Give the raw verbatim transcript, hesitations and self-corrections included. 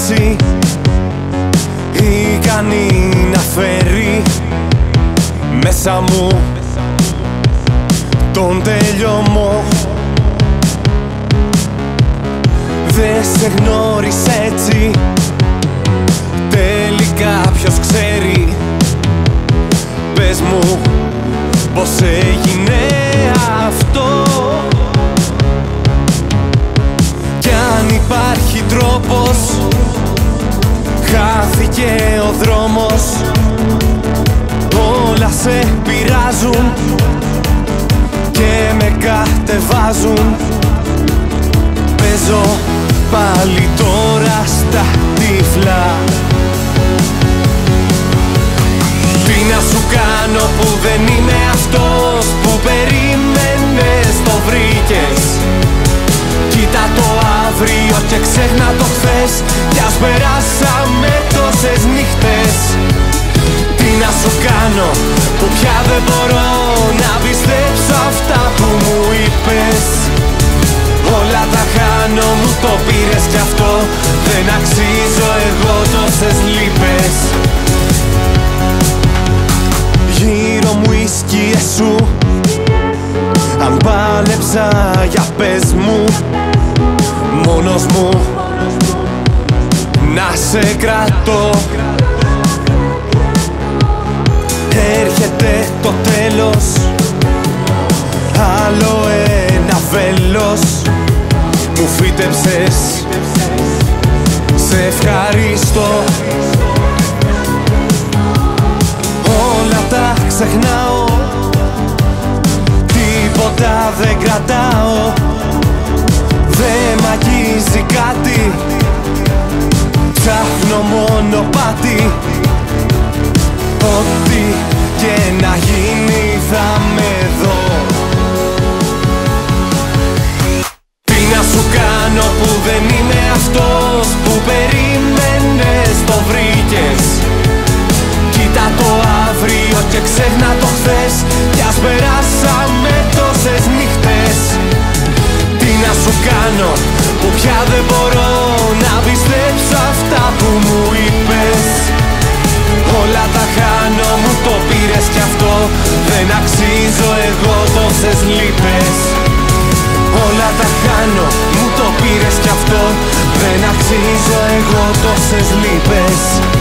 λέξη ικανή να φέρει μέσα μου τον τελειωμό. Δε σε γνώρισε έτσι, τελικά ποιος ξέρει. Πες μου πως έγινε αυτό, κι αν υπάρχει τρόπος, χάθηκε ο δρόμος. Όλα σε πειράζουν και με κατεβάζουν. Παίζω πάλι τώρα στα τύφλα. Τι να σου κάνω που δεν είμαι αυτός που περίμενες, το βρήκες. Κοίτα το αύριο και ξέχνα το χθες, κι ας περάσαμε τόσες νύχτες. Τι να σου κάνω που πια δεν μπορώ να πιστέψω αυτά που μου είπες. Όλα τα χάνω, μου το πήρες κι αυτό, δεν αξίζω εγώ τόσες λύπες. Γύρω μου οι σκιές σου, αν πάλεψα για πες μου. Μόνος μου να σε κρατώ. Έρχεται το τέλος, άλλο ένα βέλος μου φύτεψες. Σε ευχαριστώ. Όλα τα ξεχνάω, τίποτα δεν κρατάω. Δεν μ' αγγίζει κάτι, ψάχνω μονοπάτι. Ό,τι και να γίνει θα με δω. Τι να σου κάνω που δεν είμαι αυτός που περίμενες, το βρήκες. Κοίτα το αύριο και ξέχνα το χθες, κι ας περάσαμε τόσες νύχτες. Τι να σου κάνω που πια δεν μπορώ να πιστέψω αυτά που μου είπες. Όλα τα χάνω, μου το πήρες κι αυτό, δεν αξίζω εγώ τόσες λύπες. Όλα τα χάνω, μου το πήρες κι αυτό, δεν αξίζω εγώ τόσες λύπες.